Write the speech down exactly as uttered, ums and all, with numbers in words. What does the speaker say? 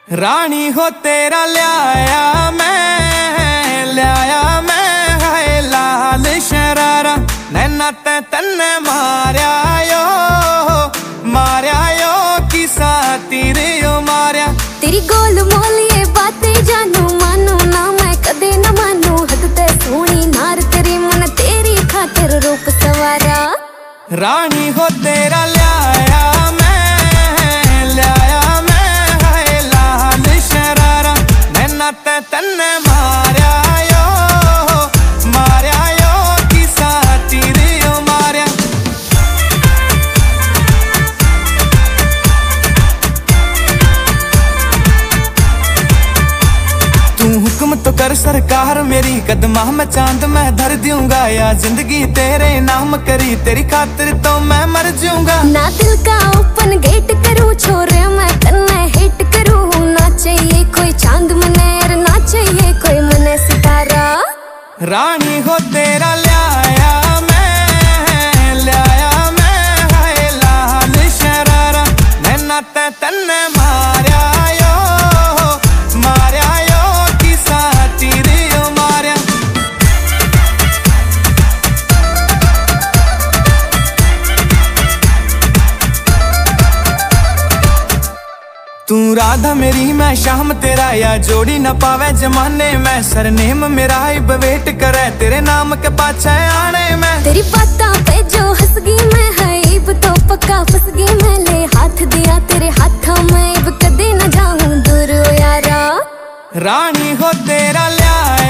रानी हो तेरा ल्याया मैं, ल्याया मैं है लाल शरारा। नैना ते तन्ने मारया यो, मारया यो किसा तीर यो मारया। तेरी गोल मोल ये बातें जानू मानू ना मैं कदे न मानू। हद ते सोनी नार तेरी मन तेरी खातिर रूप सवारा। रानी हो तेरा ल्याया मैं, ल्याया मैं है लाल शरारा। नैना ते तन्ने मारया यो, मारया यो किसा तीर यो मारया। तू हुक्म तो कर सरकार मेरी, कदमा में चांद मैं धर दूंगा। या जिंदगी तेरे नाम करी, तेरी खातिर तो मैं मर जाऊंगा। ना दिल का ओपन गेट करूं छोरे मैं तन्ने हिट करूं। ना चाहिए कोई चांद मने और ना चाहिए कोई मने सितारा। रानी हो तेरा ल्याया मैं, ल्याया मैं है लाल शरारा। नैना ते तन्ने मारया यो, मारया यो किसा तीर यो मारया। तू राधा मेरी मैं शाम तेरा, या जोड़ी न पावे जमाने में। सरनेम मेरा इब वेट करे, तेरे नाम के पाछे आने में। तेरी बातों पे जो हंस गई मैं है इब तो पक्का फंस गई मैं। ले हाथ दिया तेरे हाथों में, इब कदे न जाऊं दूर ओ यारा। रानी हो तेरा ल्याया